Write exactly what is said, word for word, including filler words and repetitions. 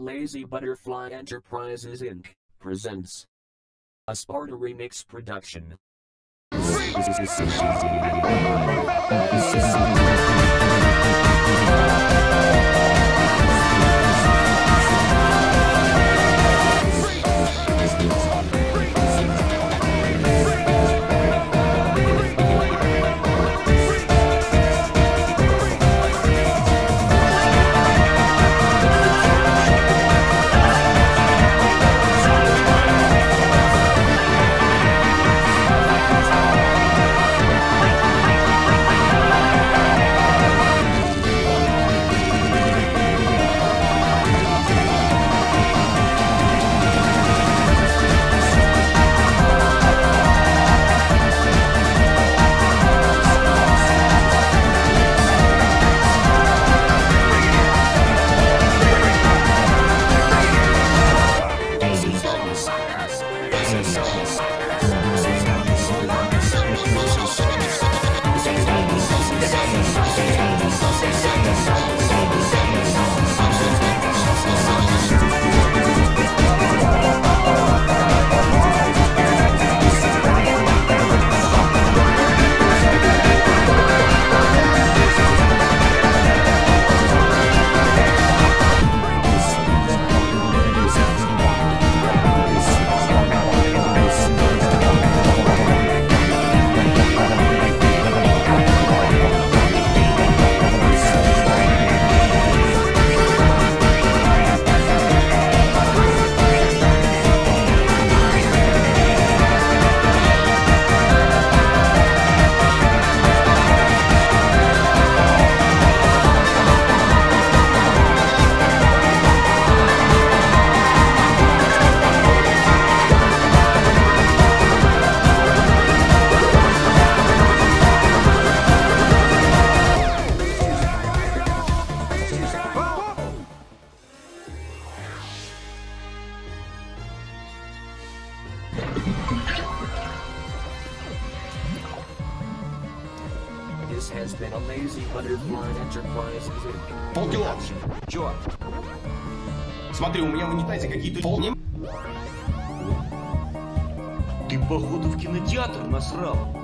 Lazy Butterfly Enterprises Incorporated presents a Sparta remix production. This has been a Lazy Butterfly Enterprises Incorporated. Полкило. Чё? Смотри, у меня в унитазе какие-то... Ты, походу, в кинотеатр насрал.